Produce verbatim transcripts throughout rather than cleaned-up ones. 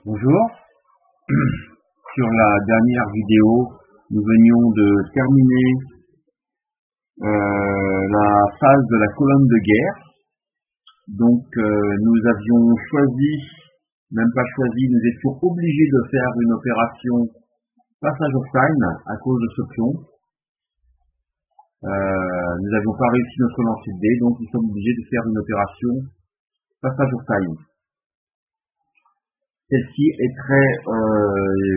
Bonjour, sur la dernière vidéo, nous venions de terminer euh, la phase de la colonne de guerre. Donc euh, nous avions choisi, même pas choisi, nous étions obligés de faire une opération passage of time à cause de ce pion. Euh, nous n'avions pas réussi notre lancer de dés, donc nous sommes obligés de faire une opération passage of time. Celle-ci est très euh,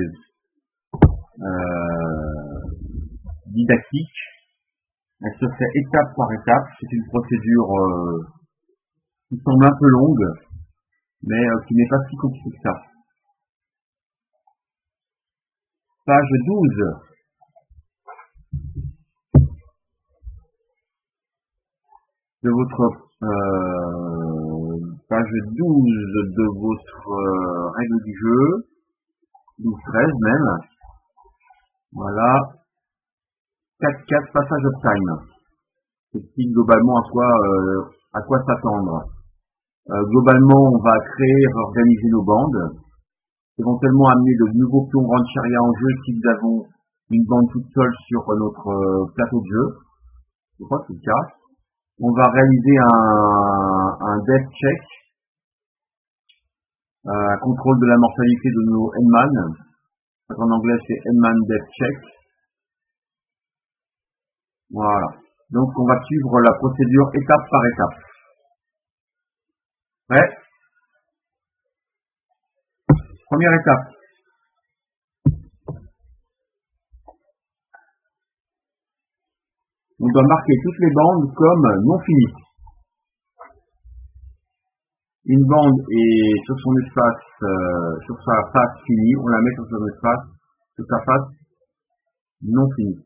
euh, didactique. Elle se fait étape par étape. C'est une procédure euh, qui semble un peu longue, mais euh, qui n'est pas si compliquée que ça. Page douze. De votre euh, page douze de votre euh, règle du jeu, douze treize même. Voilà, quatre quatre passage of time. C'est globalement à quoi euh, à quoi s'attendre. Euh, globalement, on va créer, organiser nos bandes, éventuellement amener de nouveaux pions rancheria en jeu si nous avons une bande toute seule sur notre euh, plateau de jeu. Je crois que c'est le cas. On va réaliser un, un death check, euh, un contrôle de la mortalité de nos Endman. En anglais, c'est Endman death check. Voilà. Donc, on va suivre la procédure étape par étape. Prêt? Première étape. On doit marquer toutes les bandes comme non finies. Une bande est sur son espace, euh, sur sa face finie, on la met sur son espace, sur sa face non finie.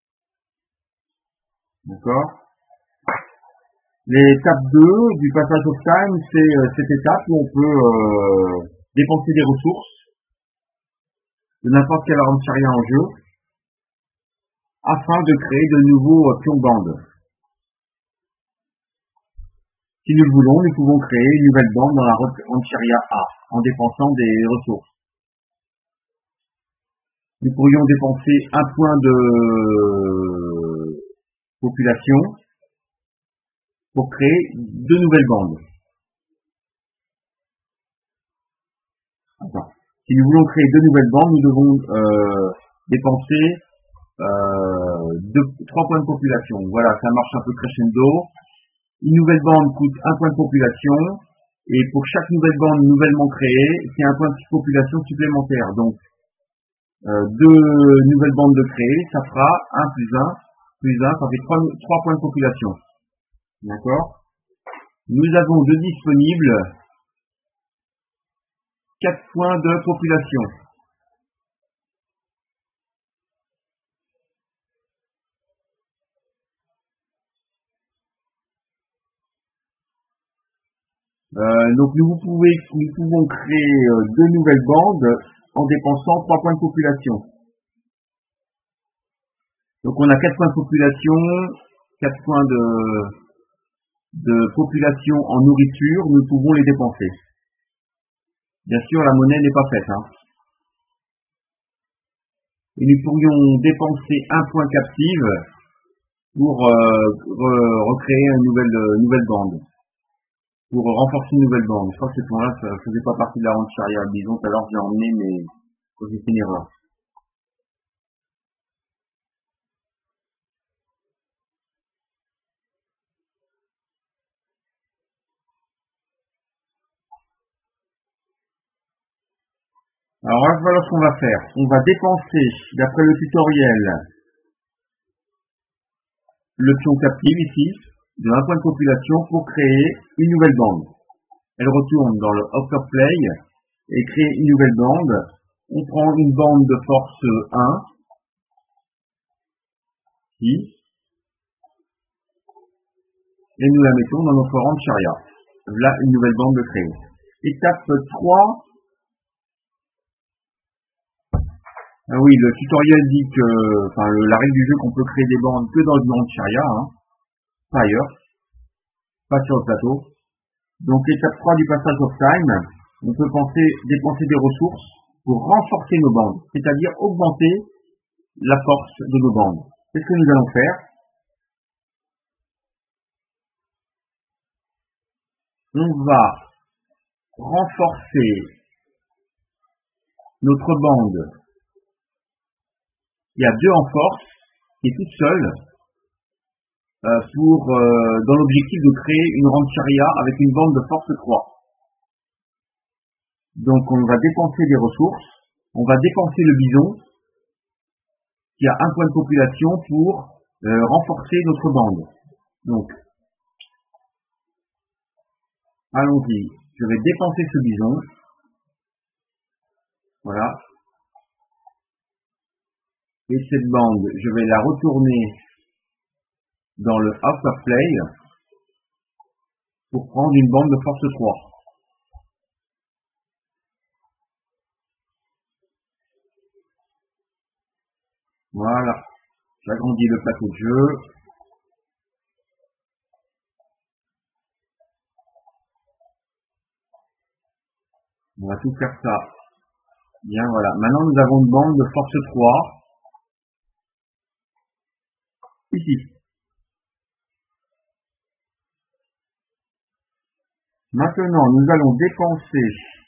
D'accord? L'étape deux du passage of time, c'est euh, cette étape où on peut euh, dépenser des ressources de n'importe quelle rancheria en jeu afin de créer de nouveaux euh, pions bandes. Si nous le voulons, nous pouvons créer une nouvelle bande dans la rancheria A en dépensant des ressources. Nous pourrions dépenser un point de population pour créer deux nouvelles bandes. Attends. Si nous voulons créer deux nouvelles bandes, nous devons euh, dépenser euh, deux, trois points de population. Voilà, ça marche un peu crescendo. Une nouvelle bande coûte un point de population, et pour chaque nouvelle bande nouvellement créée, c'est un point de population supplémentaire. Donc, euh, deux nouvelles bandes de créer, ça fera un plus un, plus un, ça fait trois points de population. D'accord? Nous avons de disponibles quatre points de population. Euh, donc nous, pouvez, nous pouvons créer euh, deux nouvelles bandes en dépensant trois points de population. Donc on a quatre points de population, quatre points de, de population en nourriture, nous pouvons les dépenser. Bien sûr, la monnaie n'est pas faite. Hein. Et nous pourrions dépenser un point captive pour euh, re recréer une nouvelle, euh, nouvelle bande. Pour renforcer une nouvelle bande. Je crois que ce point-là, ça ne faisait pas partie de la rancheria. Disons, alors j'ai emmené, mais j'ai fait une erreur. Alors voilà ce qu'on va faire. On va dépenser, d'après le tutoriel, le pion captive ici, de un point de population pour créer une nouvelle bande. Elle retourne dans le After Play et crée une nouvelle bande. On prend une bande de force un, ici, et nous la mettons dans notre rancheria. Là, une nouvelle bande de créer. Étape trois. Ah oui, le tutoriel dit que, enfin, le, la règle du jeu qu'on peut créer des bandes que dans une rancheria, hein, pas ailleurs, pas sur le plateau. Donc étape trois du passage of time, on peut penser dépenser des ressources pour renforcer nos bandes, c'est-à-dire augmenter la force de nos bandes. C'est ce que nous allons faire. On va renforcer notre bande qui a deux en force, qui est toute seule, euh, pour euh, dans l'objectif de créer une rancheria avec une bande de force trois. Donc on va dépenser des ressources, on va dépenser le bison qui a un point de population pour euh, renforcer notre bande. Donc allons-y, je vais dépenser ce bison. Voilà. Et cette bande, je vais la retourner dans le House of Play pour prendre une bande de force trois. Voilà. J'agrandis le plateau de jeu. On va tout faire ça. Bien, voilà. Maintenant, nous avons une bande de force trois. Ici. Maintenant, nous allons dépenser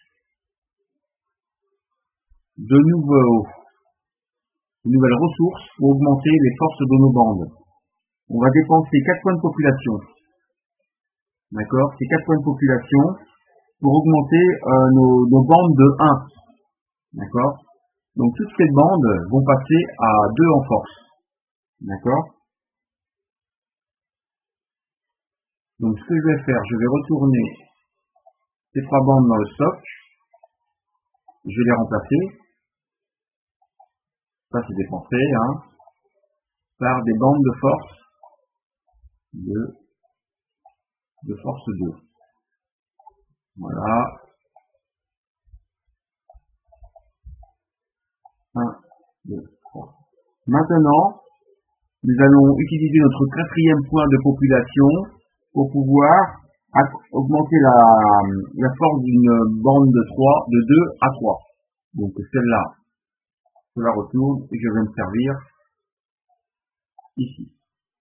de nouveaux, de nouvelles ressources pour augmenter les forces de nos bandes. On va dépenser quatre points de population. D'accord? C'est quatre points de population pour augmenter euh, nos, nos bandes de un. D'accord? Donc toutes ces bandes vont passer à deux en force. D'accord? Donc ce que je vais faire, je vais retourner ces trois bandes dans le stock. Je vais les remplacer. Ça c'est dépensé, hein, par des bandes de force de, de force deux. Voilà. un, deux, trois. Maintenant, nous allons utiliser notre quatrième point de population pour pouvoir augmenter la, la force d'une bande de trois, de deux à trois. Donc celle-là, je la retourne et je vais me servir ici.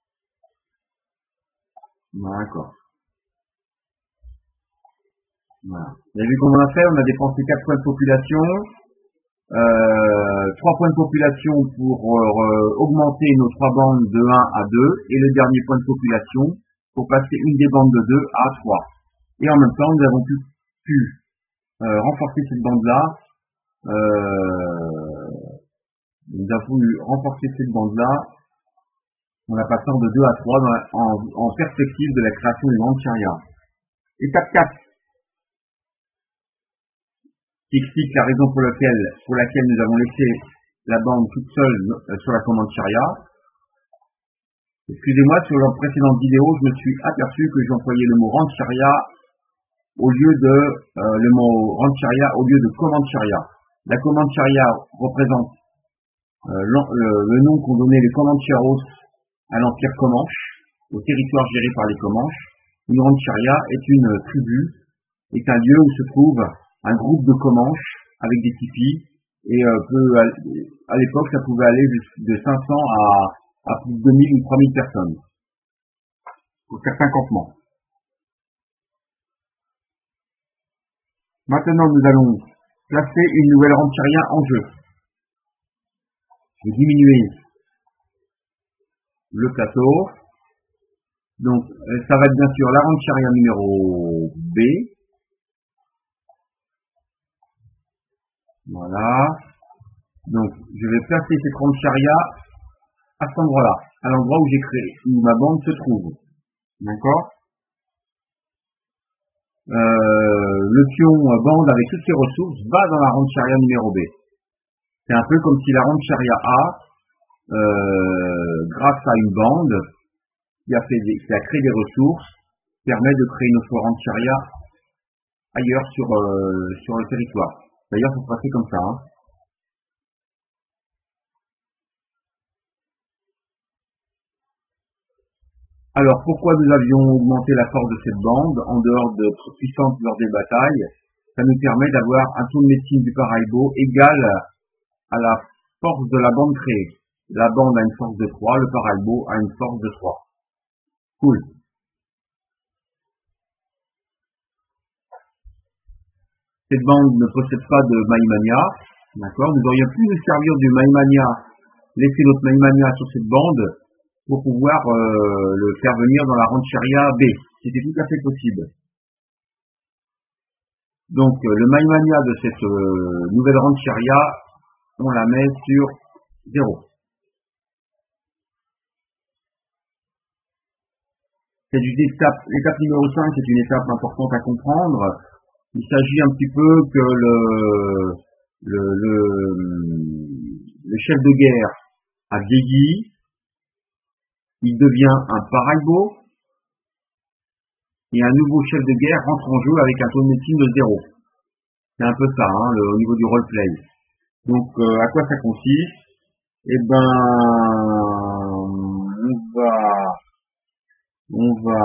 D'accord. Voilà. Vous avez vu comment on a fait? On a dépensé quatre points de population, euh, trois points de population pour euh, augmenter nos trois bandes de un à deux, et le dernier point de population pour passer une des bandes de deux à trois. Et en même temps, nous avons pu, pu euh, renforcer cette bande-là. Euh, nous avons pu renforcer cette bande-là en la passant de deux à trois dans la, en, en perspective de la création d'une rancheria. Étape quatre. Qui explique la raison pour laquelle, pour laquelle nous avons laissé la bande toute seule euh, sur la commande Charia. Excusez-moi, sur la précédente vidéo, je me suis aperçu que j'employais le mot rancheria au lieu de euh, le mot rancheria au lieu de commande Charia. La commande Charia représente euh, le, le nom qu'ont donné les Comancheros à l'empire Comanche, au territoire géré par les Comanches. Une rancheria est une tribu, est un lieu où se trouve un groupe de Comanches avec des tipis, et euh, peut, à l'époque ça pouvait aller de cinq cents à, à plus de deux mille ou trois mille personnes pour certains campements. Maintenant nous allons placer une nouvelle rancheria en jeu. Je vais diminuer le plateau. Donc ça va être bien sûr la rancheria numéro B. Voilà. Donc, je vais placer cette rancheria à cet endroit-là, à l'endroit où j'ai créé, où ma bande se trouve. D'accord? euh, Le pion bande avec toutes ses ressources va dans la rancheria numéro B. C'est un peu comme si la rancheria A, euh, grâce à une bande qui a, fait des, qui a créé des ressources, permet de créer notre rancheria ailleurs sur, euh, sur le territoire. D'ailleurs, il faut passer comme ça. Hein. Alors, pourquoi nous avions augmenté la force de cette bande, en dehors de notre puissance lors des batailles? ça nous permet d'avoir un taux de médecine du Paraibo égal à la force de la bande créée. La bande a une force de trois, le Paraibo a une force de trois. Cool. Cette bande ne possède pas de Maïmania, d'accord? Nous aurions pu nous servir du Maïmania, laisser notre Maïmania sur cette bande pour pouvoir euh, le faire venir dans la Rancheria B. C'était tout à fait possible. Donc euh, le Maïmania de cette euh, nouvelle Rancheria, on la met sur zéro. C'est une étape, l'étape numéro cinq, c'est une étape importante à comprendre. Il s'agit un petit peu que le, le, le, le chef de guerre a vieilli, il devient un Paraibo, et un nouveau chef de guerre rentre en jeu avec un taux de médecine de zéro. C'est un peu ça, hein, le, au niveau du roleplay. Donc, euh, à quoi ça consiste? Eh ben, on va, on va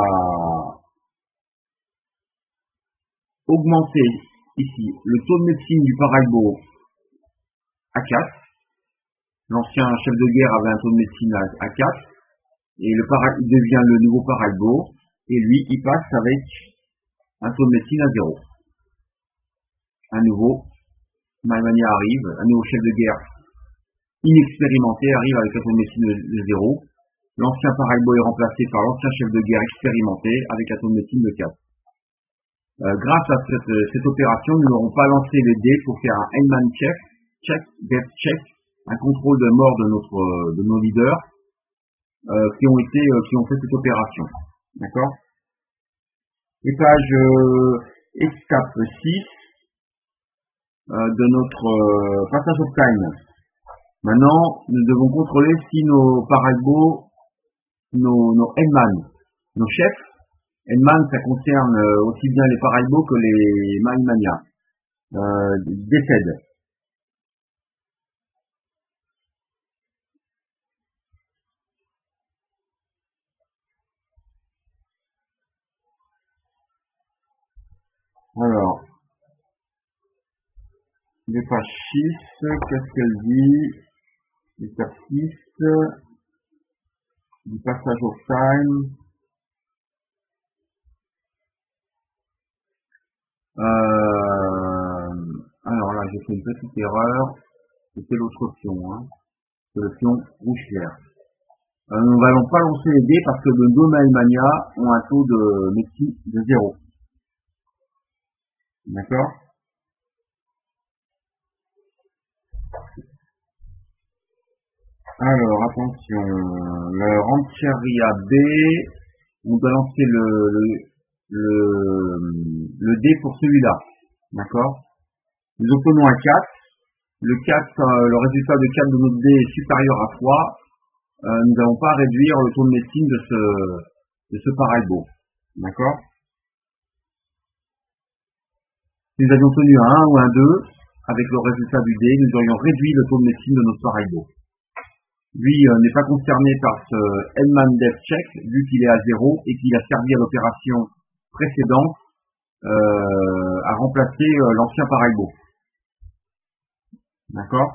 augmenter ici le taux de médecine du Paraibo à quatre. L'ancien chef de guerre avait un taux de médecine à quatre. Et le para, il devient le nouveau Paraibo. Et lui, il passe avec un taux de médecine à zéro. Un nouveau Maïmania arrive, un nouveau chef de guerre inexpérimenté arrive avec un taux de médecine de zéro. L'ancien Paraibo est remplacé par l'ancien chef de guerre expérimenté avec un taux de médecine de quatre. Euh, grâce à cette, cette opération, nous n'aurons pas lancé les dés pour faire un Endman check, check, death check, un contrôle de mort de notre, de nos leaders, euh, qui ont été, euh, qui ont fait cette opération. D'accord? Et page, euh, étape six, euh, de notre, euh, passage of time. Maintenant, nous devons contrôler si nos Paraibo, nos, nos Endman, nos chefs, Endman, ça concerne aussi bien les Paraibo que les Maïmania, euh, décèdent. Alors, les pages six, qu'est-ce qu'elle dit? Étape six, du passage of time. Euh, alors là, j'ai fait une petite erreur. C'était l'autre option, hein. C'est l'option rouge clair. Euh, nous n'allons pas lancer les dés parce que de deux Maïmania ont un taux de médecine de zéro. D'accord? Alors, attention. Le Rancheria B, on doit lancer le, le, le, le dé pour celui-là. D'accord? Nous obtenons un quatre. Le quatre, euh, le résultat de quatre de notre dé est supérieur à trois. Euh, nous n'allons pas réduire le taux de médecine de ce, de ce Paraibo. D'accord? Si nous avions tenu un un ou un deux, avec le résultat du dé, nous aurions réduit le taux de médecine de notre Paraibo. Lui euh, n'est pas concerné par ce Endman Death Check, vu qu'il est à zéro et qu'il a servi à l'opération précédente euh, à remplacer euh, l'ancien Paraibo. D'accord?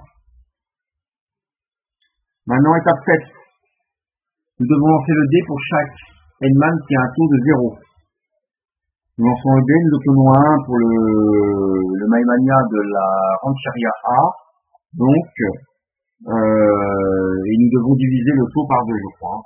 Maintenant, étape sept. Nous devons lancer le dé pour chaque Endman qui a un taux de zéro. Nous lançons le dé, nous obtenons un pour le, le Maïmania de la Rancheria A. Donc, euh, et nous devons diviser le taux par deux, je crois.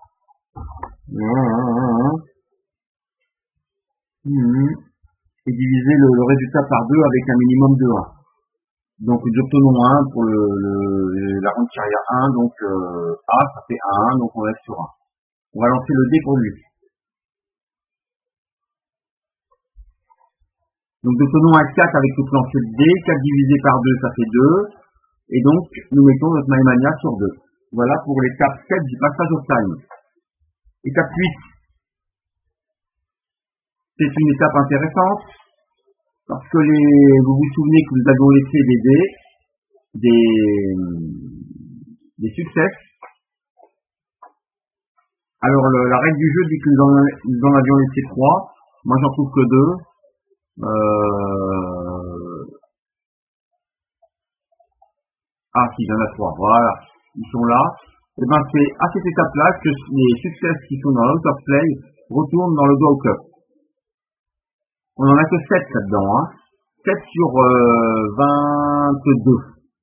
Et diviser le, le résultat par deux avec un minimum de un. Donc nous obtenons un pour le, le, la Rancheria un, donc euh, A, ça fait un, donc on reste sur un. On va lancer le dé pour lui. Donc nous obtenons un quatre avec notre lancer de dé, quatre divisé par deux, ça fait deux. Et donc, nous mettons notre Maïmania sur deux. Voilà pour l'étape sept du passage of time. Étape huit. C'est une étape intéressante, parce que les, vous vous souvenez que nous avons laissé des dés, des, des succès. Alors, le, la règle du jeu dit que nous en, nous en avions laissé trois. Moi, j'en trouve que deux. Euh, Ah, si, il y en a trois, voilà. Ils sont là. Et ben, c'est à cette étape-là que les succès qui sont dans l'out of play retournent dans le Go Cup. On en a que sept là-dedans, hein. sept sur euh, vingt-deux.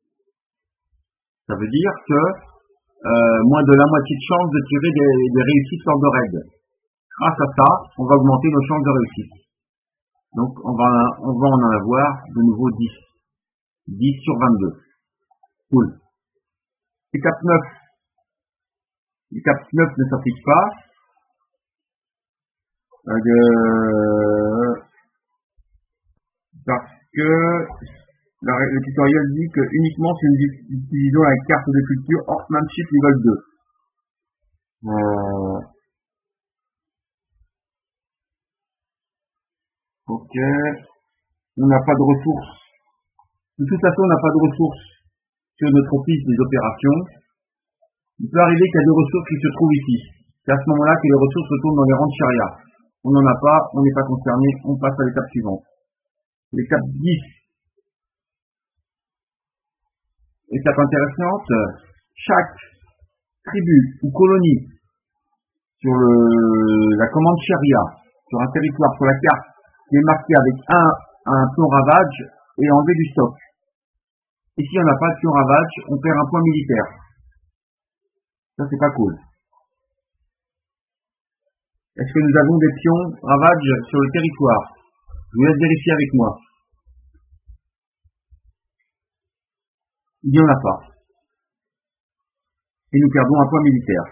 Ça veut dire que euh, moins de la moitié de chance de tirer des, des réussites lors de raid. Grâce à ça, on va augmenter nos chances de réussite. Donc on va, on va en avoir de nouveau dix. dix sur vingt-deux. Cool. Étape neuf. L'étape neuf ne s'applique pas. Euh, parce que la, le tutoriel dit que uniquement si nous utilisons la carte de culture Horsemanship Level deux. Euh, ok. On n'a pas de ressources. De toute façon, on n'a pas de ressources sur notre piste des opérations. Il peut arriver qu'il y a des ressources qui se trouvent ici. C'est à ce moment-là que les ressources retournent dans les rangs de charia. On n'en a pas, on n'est pas concerné, on passe à l'étape suivante. L'étape dix. Étape intéressante. Chaque tribu ou colonie sur le, la commande charia, sur un territoire, sur la carte, qui est marqué avec un, un pion ravage et enlevé du stock. Et si on n'a pas de pion ravage, on perd un point militaire. Ça, c'est pas cool. Est-ce que nous avons des pions ravage sur le territoire? Je vous laisse vérifier avec moi. Il n'y en a pas. Et nous perdons un point militaire.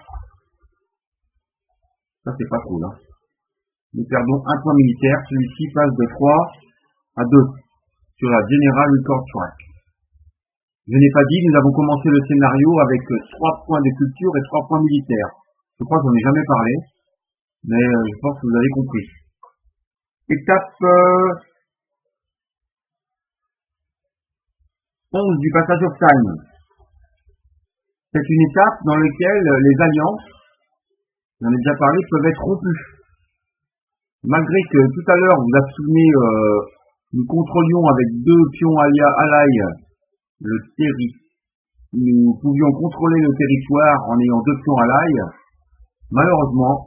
Ça, c'est pas cool, hein. Nous perdons un point militaire. Celui-ci passe de trois à deux sur la General Record Track. Je n'ai pas dit que nous avons commencé le scénario avec trois points de culture et trois points militaires. Je crois que j'en ai jamais parlé, mais euh, je pense que vous avez compris. Étape euh, onze du passage of time. C'est une étape dans laquelle les alliances, j'en ai déjà parlé, peuvent être rompues. Malgré que tout à l'heure, vous vous souvenez, euh, nous contrôlions avec deux pions alliés le terri. Nous pouvions contrôler le territoire en ayant deux pions alliés. Malheureusement,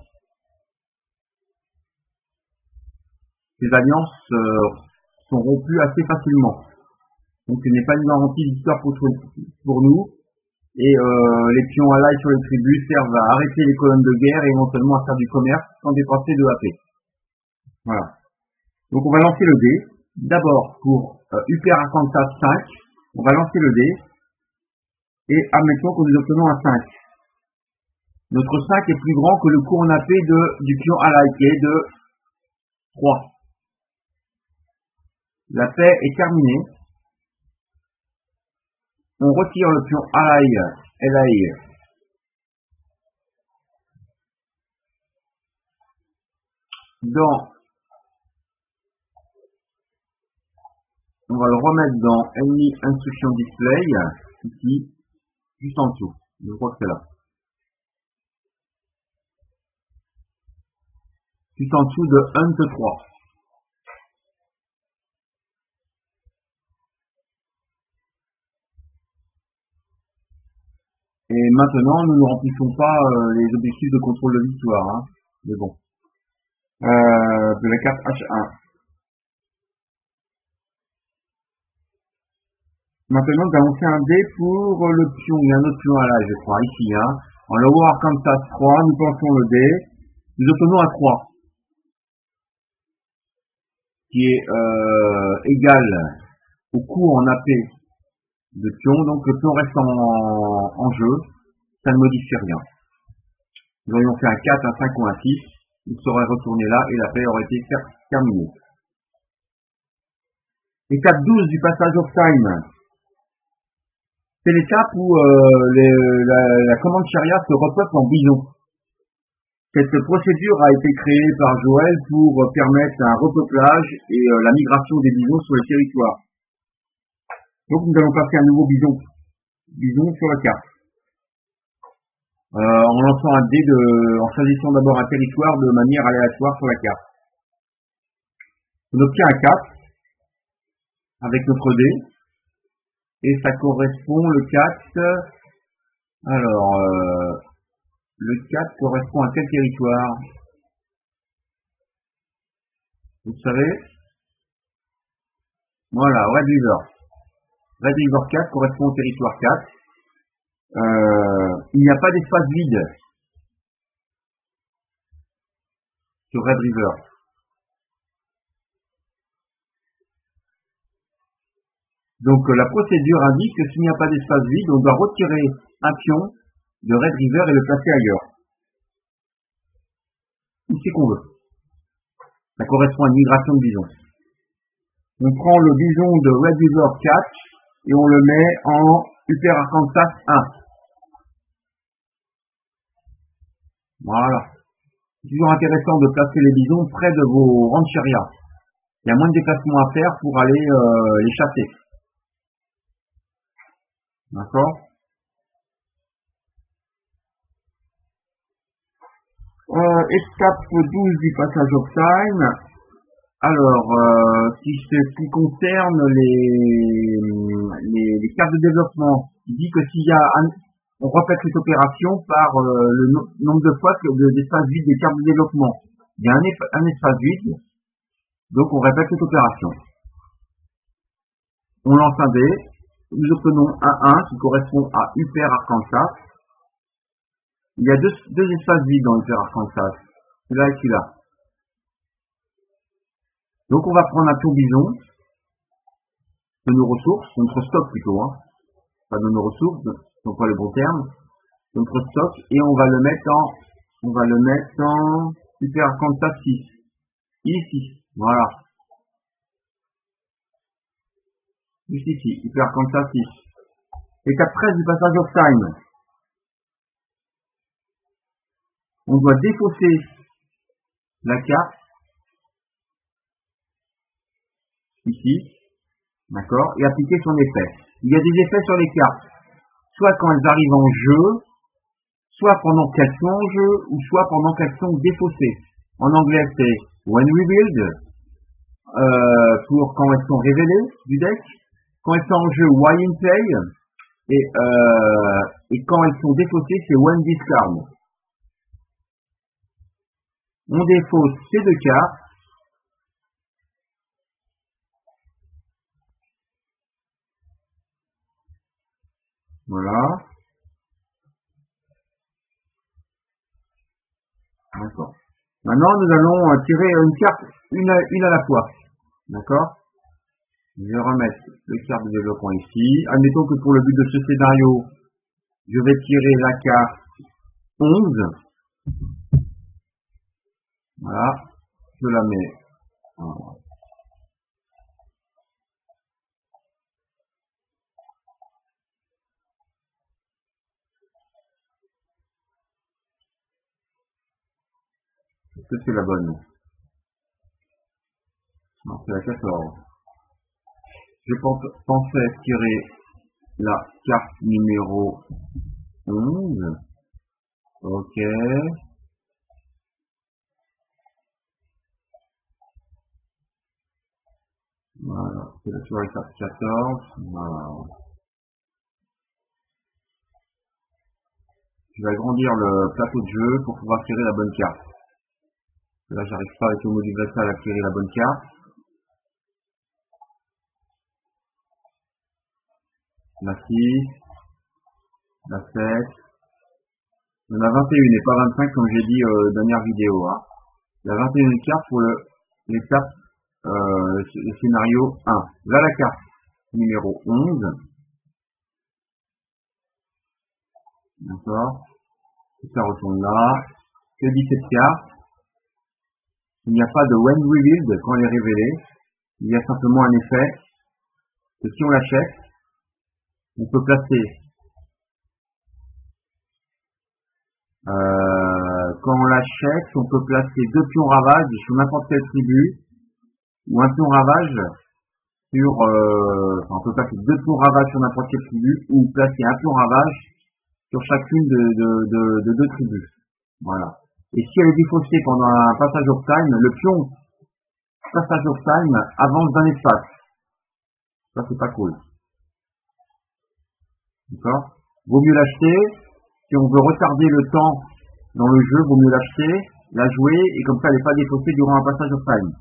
ces alliances euh, sont rompues assez facilement. Donc ce n'est pas une garantie d'histoire pour, pour nous. Et euh, les pions alliés sur les tribus servent à arrêter les colonnes de guerre et éventuellement à faire du commerce sans dépenser de A P. Voilà. Donc on va lancer le dé. D'abord pour euh, Upper Arkansas cinq, on va lancer le dé. Et admettons que nous obtenons un cinq. Notre cinq est plus grand que le cours en A P de, du pion ally qui est de trois. La paix est terminée. On retire le pion ally, L A I. Dans, on va le remettre dans Enemy Instruction Display, ici, juste en dessous. Je crois que c'est là. Juste en dessous de Hunt trois. Et maintenant, nous ne remplissons pas euh, les objectifs de contrôle de victoire, hein. Mais bon. Euh, de la carte H un. Maintenant, nous allons faire un dé pour le pion. Il y a un autre pion là, je crois, ici, hein. En Lower Arkansas trois, nous pensons le dé. Nous obtenons un trois. Qui est euh, égal au coût en A P de pion, donc le pion reste en, en jeu, ça ne modifie rien. Nous aurions fait un quatre, un cinq ou un six, il serait retourné là et la paix aurait été terminée. Étape douze du passage of time. C'est l'étape où euh, les, la, la commande charia se repeuple en bison. Cette procédure a été créée par Joël pour permettre un repeuplage et euh, la migration des bisons sur le territoire. Donc nous allons passer un nouveau bison, bison sur la carte. Euh, en lançant un dé de, en choisissant d'abord un territoire de manière aléatoire sur la carte. On obtient un quatre avec notre dé. Et ça correspond, le quatre. Alors, euh, le quatre correspond à quel territoire? Vous savez? Voilà, Red River. Red River quatre correspond au territoire quatre. Euh, il n'y a pas d'espace vide sur Red River. Donc la procédure indique que s'il n'y a pas d'espace vide, on doit retirer un pion de Red River et le placer ailleurs. Où c'est qu'on veut. Ça correspond à une migration de bison. On prend le bison de Red River quatre et on le met en Upper Arkansas un. Voilà. C'est toujours intéressant de placer les bisons près de vos rancherias. Il y a moins de déplacements à faire pour aller euh, les chasser. D'accord? euh, Étape douze du passage of time. Alors, euh, si ce qui concerne les, les, les cartes de développement, il dit que s'il y a un, on répète cette opération par euh, le no nombre de fois que d'espace vide des cartes de développement. Il y a un, un espace vide, donc on répète cette opération. On lance un dé, nous obtenons un un qui correspond à Upper Arkansas. Il y a deux, deux espaces vides dans Upper Arkansas, celui-là et celui-là. Donc on va prendre un tour bison de nos ressources, notre stock plutôt, hein, pas de nos ressources, donc pas le bon terme, notre stock, et on va le mettre en, on va le mettre en Upper Arkansas six, ici, voilà, juste ici, Upper Arkansas six. Étape treize du passage of time. On doit défausser la carte ici, d'accord, et appliquer son effet. Il y a des effets sur les cartes, soit quand elles arrivent en jeu, soit pendant qu'elles sont en jeu, ou soit pendant qu'elles sont défaussées. En anglais, c'est when revealed, euh, pour quand elles sont révélées du deck, quand elles sont en jeu, while in play, et, euh, et quand elles sont défaussées, c'est when discard. On défausse ces deux cartes. Voilà. D'accord. Maintenant, nous allons tirer une carte, une à, une à la fois. D'accord? Je vais remettre le carte de développement ici. Admettons que pour le but de ce scénario, je vais tirer la carte onze. Voilà. Je la mets. Voilà. Est-ce que c'est la bonne? Non, c'est la quatorze. Je pensais tirer la carte numéro onze. Ok. Voilà. C'est la soirée carte quatorze. Voilà. Je vais agrandir le plateau de jeu pour pouvoir tirer la bonne carte. Là, j'arrive pas avec le module vassal à tirer la bonne carte. La six, la sept. Il y en a vingt et une et pas vingt-cinq comme j'ai dit euh, dernière vidéo. Hein. Il y a vingt et une cartes pour l'étape, euh, le scénario un. Là, la carte numéro onze. D'accord. Ça retourne là. Que dit cette carte? Il n'y a pas de when revealed quand elle est révélée. Il y a simplement un effet que si on l'achète, on peut placer, euh, quand on l'achète, on peut placer deux pions ravage sur n'importe quelle tribu, ou un pion ravage sur, euh, enfin, on peut placer deux pions ravage sur n'importe quelle tribu, ou placer un pion ravage sur chacune de, de, de, de deux tribus. Voilà. Et si elle est défaussée pendant un passage of time, le pion passage of time avance d'un espace. Ça, c'est pas cool. D'accord? Vaut mieux l'acheter. Si on veut retarder le temps dans le jeu, vaut mieux l'acheter, la jouer, et comme ça elle n'est pas défaussée durant un passage of time.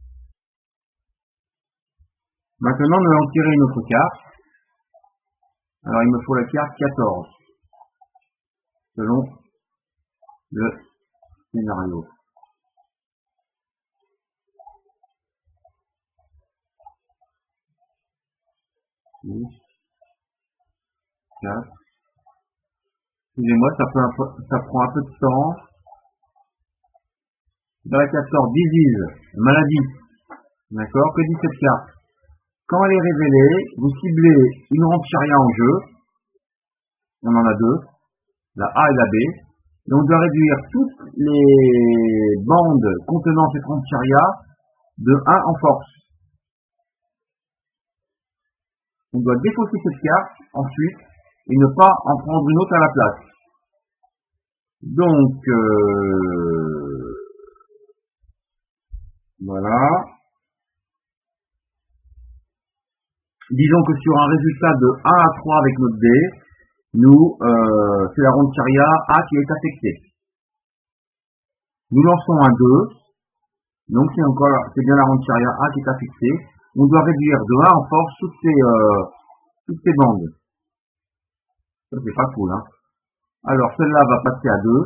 Maintenant, nous allons tirer une autre carte. Alors, il me faut la carte quatorze, selon le scénario. six, quatre. Excusez-moi, ça, ça prend un peu de temps. Dans la quatorze, disease, maladie. D'accord? Que dit cette carte? Quand elle est révélée, vous ciblez une Rancharia en jeu. On en a deux, la A et la B. Et on doit réduire toutes les bandes contenant cette Rancharia de un en force. On doit défausser cette carte ensuite et ne pas en prendre une autre à la place. Donc, euh, voilà. Disons que sur un résultat de un à trois avec notre dé, nous, euh, c'est la Rancharia A qui est affectée. Nous lançons un deux, donc c'est encore, c'est bien la Rancharia A qui est affectée. On doit réduire de un en force toutes ces, euh, toutes ces bandes. Ça c'est pas cool, hein. Alors celle-là va passer à deux.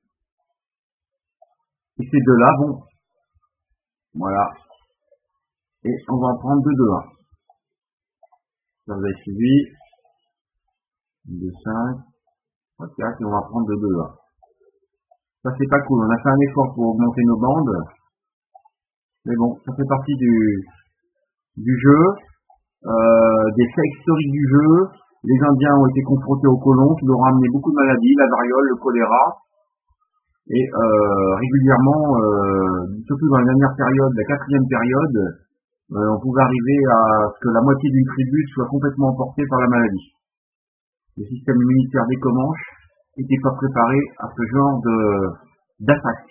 Et ces deux-là vont, voilà. Et on va en prendre deux, deux, un. Ça vous avez suivi. deux, cinq, trois, quatre, et on va prendre deux, deux, un. Ça c'est pas cool, on a fait un effort pour augmenter nos bandes. Mais bon, ça fait partie du, du jeu, euh, des faits historiques du jeu. Les Indiens ont été confrontés aux colons qui leur ont amené beaucoup de maladies, la variole, le choléra. Et euh, régulièrement, euh, surtout dans la dernière période, la quatrième période, euh, on pouvait arriver à ce que la moitié d'une tribu soit complètement emportée par la maladie. Le système immunitaire des Comanches n'était pas préparé à ce genre de d'attaque.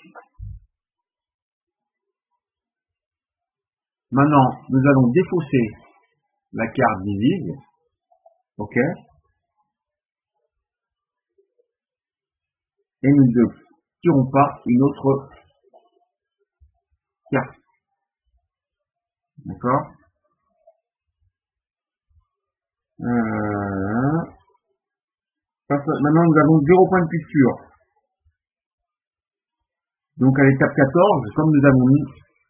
Maintenant, nous allons défausser la carte divise. Ok. Et nous ne tirons pas une autre carte. D'accord. euh... Maintenant, nous avons zéro point de culture. Donc, à l'étape quatorze, comme nous avons mis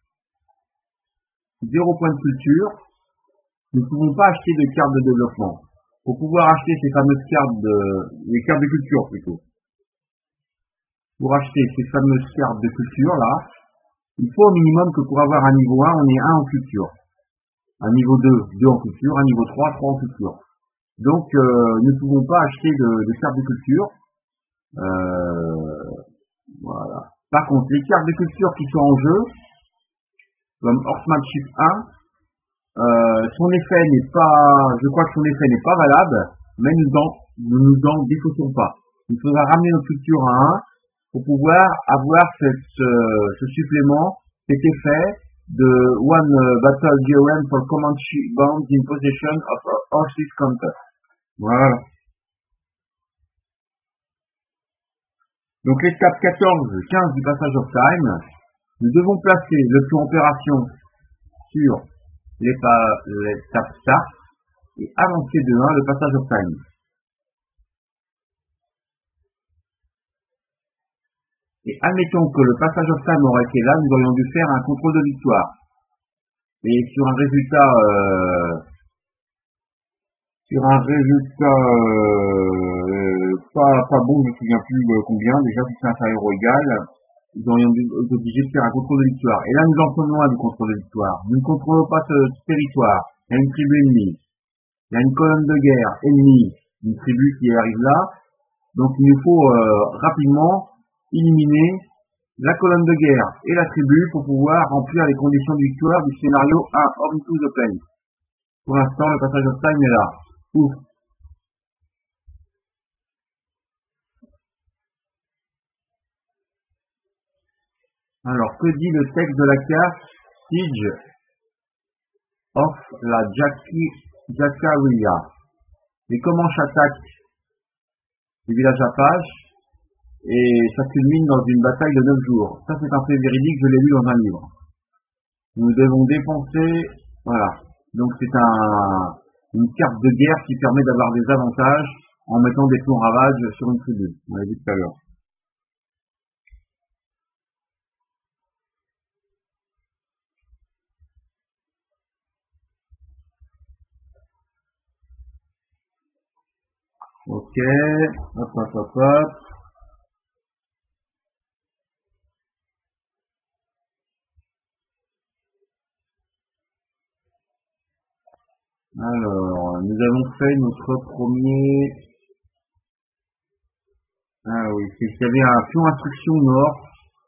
zéro point de culture, nous ne pouvons pas acheter de cartes de développement. Pour pouvoir acheter ces fameuses cartes de, les cartes de culture plutôt. Pour acheter ces fameuses cartes de culture là, il faut au minimum que pour avoir un niveau un, on ait un en culture. Un niveau deux, deux en culture, un niveau trois, trois en culture. Donc, euh, nous ne pouvons pas acheter de, de cartes de culture. Euh, voilà. Par contre, les cartes de culture qui sont en jeu, comme Horsemanship un, euh, son effet n'est pas, je crois que son effet n'est pas valable, mais nous en, nous nous en défaussons pas. Il faudra ramener notre culture à un pour pouvoir avoir cette, euh, ce supplément, cet effet de one uh, battle G O M for Comanche bounds in possession of a horse's counter. Voilà. Donc l'étape quatorze, quinze du passage of time, nous devons placer le pion opération sur l'étape start et avancer de un le passage of time. Et admettons que le passage of time aurait été là, nous aurions dû faire un contrôle de victoire. Et sur un résultat, euh, sur un résultat euh, pas, pas bon, je ne me souviens plus euh, combien, déjà si c'est inférieur ou égal, nous aurions dû être obligés de faire un contrôle de victoire. Et là, nous en sommes loin du contrôle de victoire. Nous ne contrôlons pas ce, ce territoire. Il y a une tribu ennemie. Il y a une colonne de guerre ennemie, une tribu qui arrive là. Donc il nous faut euh, rapidement éliminer la colonne de guerre et la tribu pour pouvoir remplir les conditions de victoire du scénario un, Home to the Plains. Pour l'instant, le passage of time est là. Ouf. Alors, que dit le texte de la carte Siege of la Jackaria? les Comanches attaquent les villages Apaches et ça culmine dans une bataille de neuf jours. Ça, c'est un fait véridique, je l'ai lu dans un livre. Nous devons dépenser, voilà. Donc c'est un, une carte de guerre qui permet d'avoir des avantages en mettant des plombs ravages sur une tribu. On l'a dit tout à l'heure. Ok, hop, hop, hop, hop. Alors, nous avons fait notre premier... Ah oui, c'est qu'il y avait un pion instruction nord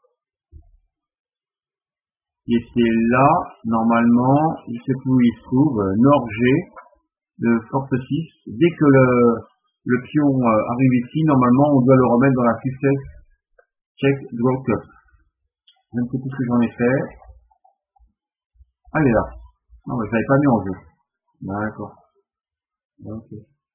qui était là, normalement, je sais plus où il se trouve, nord G de Force six. Dès que le, le pion euh, arrive ici, normalement, on doit le remettre dans la success check draw cup. Je ne sais plus ce que j'en ai fait. Ah, il est là. Non, mais je l'avais pas mis en jeu. D'accord. Ok.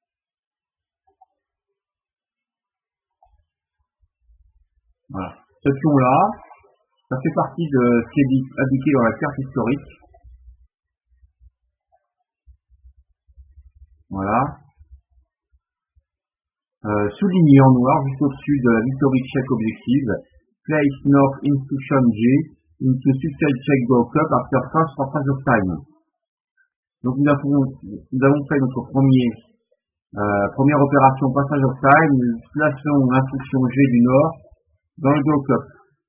Voilà. Ce pion-là, ça fait partie de ce qui est indiqué dans la carte historique. Voilà. Euh, souligné en noir, juste au-dessus de la victory check objective. Place North Instruction G into Success Check Go Cup after first passage of time. Donc nous avons, nous avons fait notre premier, euh, première opération passage of time. Nous plaçons l'instruction G du Nord dans le Go Cup.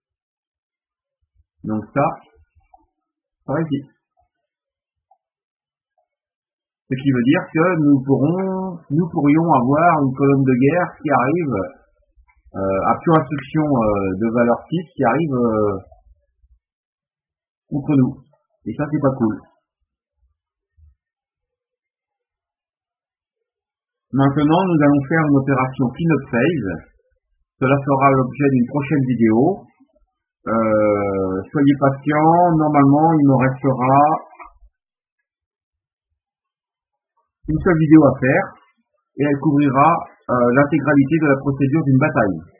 Donc ça, ça va ici. Ce qui veut dire que nous pourrons, nous pourrions avoir une colonne de guerre qui arrive, euh, à plus instruction euh, de valeur six qui arrive euh, contre nous. Et ça, c'est pas cool. Maintenant, nous allons faire une opération clean-up phase. Cela fera l'objet d'une prochaine vidéo. Euh, soyez patients. Normalement, il me restera une seule vidéo à faire et elle couvrira euh, l'intégralité de la procédure d'une bataille.